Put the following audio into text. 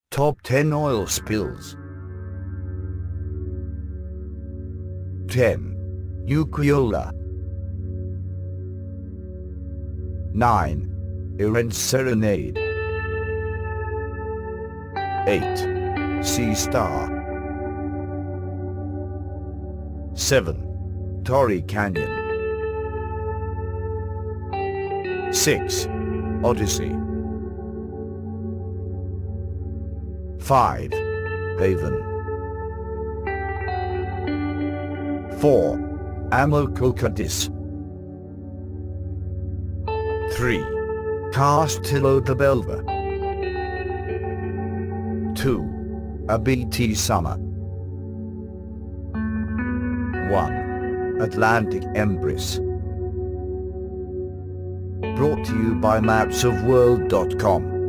Top 10 oil spills. 10. Ukiyola. 9. Iran's Serenade. 8. Sea Star. 7. Torrey Canyon. 6. Odyssey. 5. Haven. 4. Amokokadis. 3. Castillo de Belva. 2. ABT Summer. 1. Atlantic Embrace. Brought to you by mapsofworld.com.